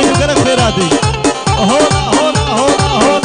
کرک پیرادی هونا هونا هونا هونا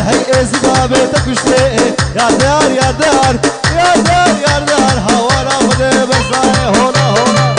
هي اسبابتك وشتي يا دار يا دار يا دار يا دار هوانا خدي برصاي هولا هولا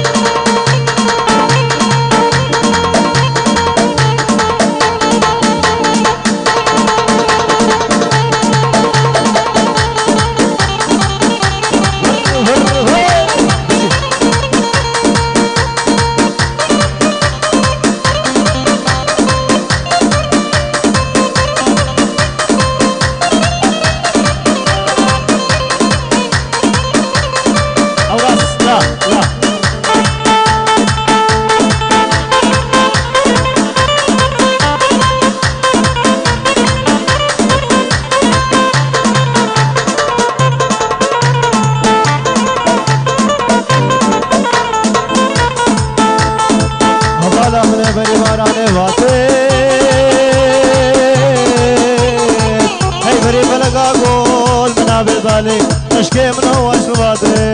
اشكي منه واشرباتي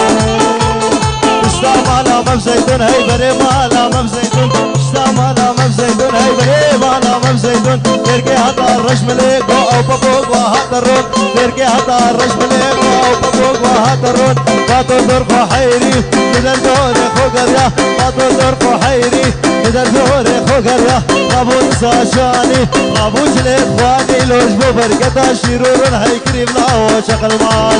اشتام على مبزيتون هي بري مالا مبزيتون اشتام على مبزيتون هي بري مالا مبزيتون تركي هذا الرجملي او بابوك وهذا الرون تركي هذا الرجملي او بابوك وهذا الرون باتو درقو حيري بدر دوري خوغريا باتو درقو حيري بدر دوري خوغريا ابو ساشاني ابو جلي اخواني لوش ببركتا شيرورن هي كريم لاو شغل ماس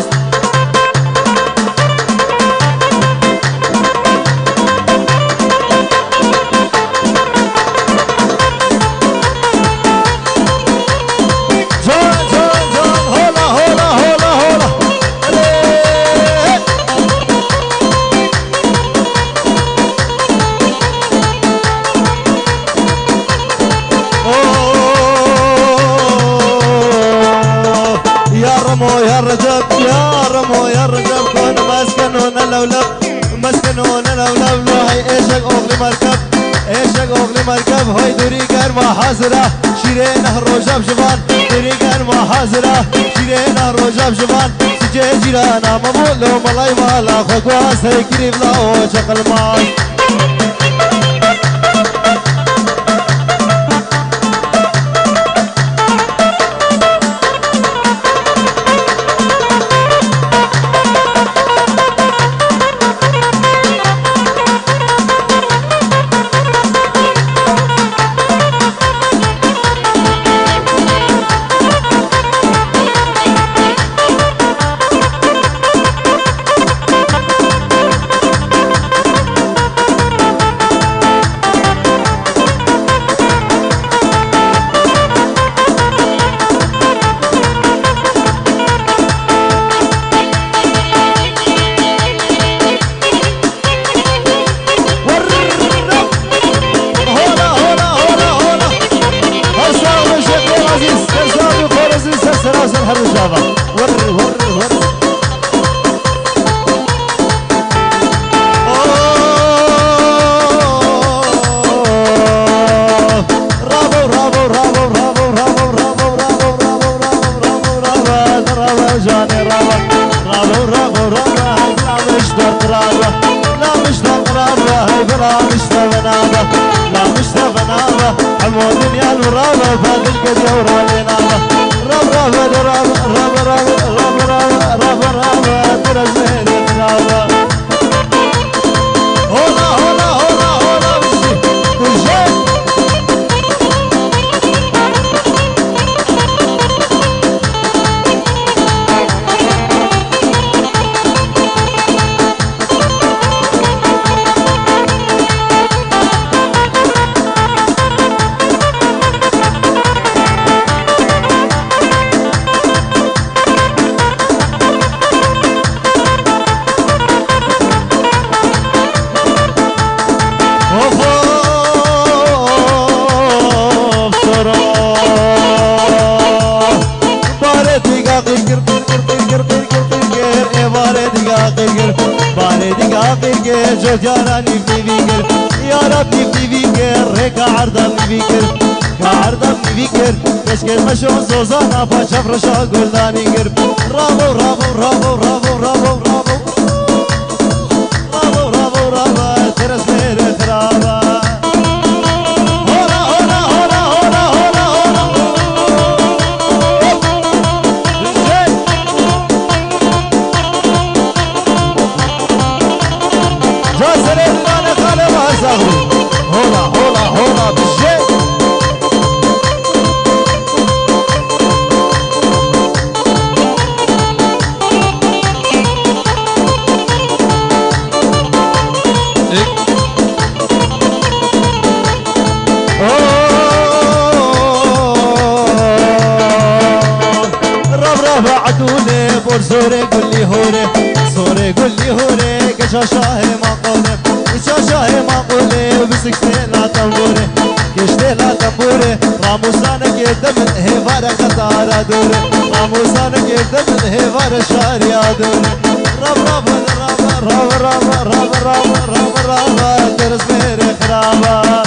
مركب هاي دوري كان محاصرة شيرين هروجاب جبان دوري كان محاصرة شيرين هروجاب جبان سجى جيرانا ممولو ملاي مالا خقواس هاي كريم لاو شقل ماس جاراني في فيكر يا ربي في فيكر هيك عرضا في فيكر كعرضا في فيكر كشكل مشون زوزانا فشفر شاقول داني قرب رابو رابو رابو رابو رابو رابو رابو رابو رابو ترس مير خرابا هولا هولا هولا هولا هولا هولا بعتولي بور زوري قولي هوري زوري قولي هوري كشاشاهي معقولي كشاشاهي معقولي وبسكتي لا تنبوري كشتي لا تنبوري راموسانك يدمن هيفار خطارة دوري راموسانك يدمن هيفار شاريا دوري رب رب رب رب رب رب رب رب رب ترس ميري خرابة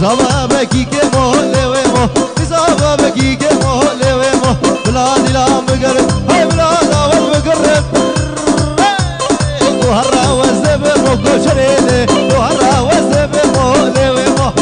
زابا بكي كمو لويمو زابا بكي كمو لويمو بلادي لا مقرب هاي بلاد اول مقرب وهرا وزب مو شريلي وهرا وزب مو لويمو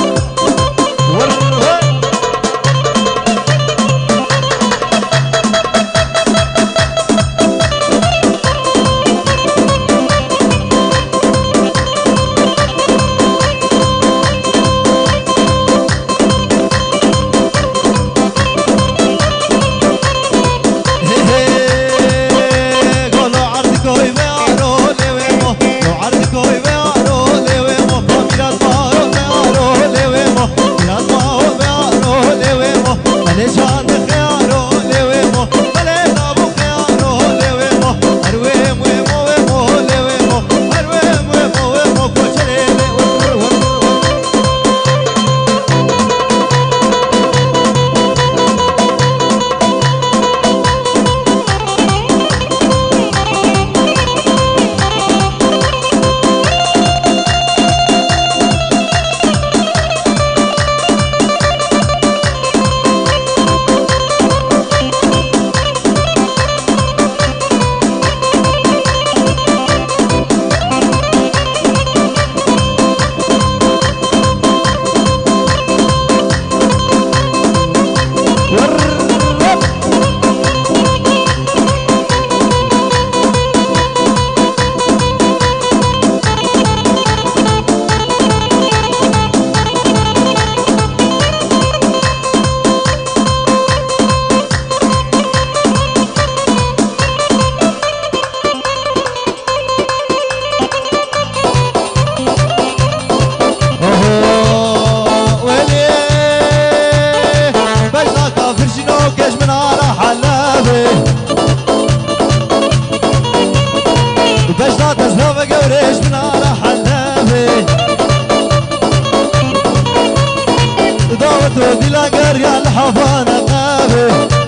دي لا قرية الحفانة غابي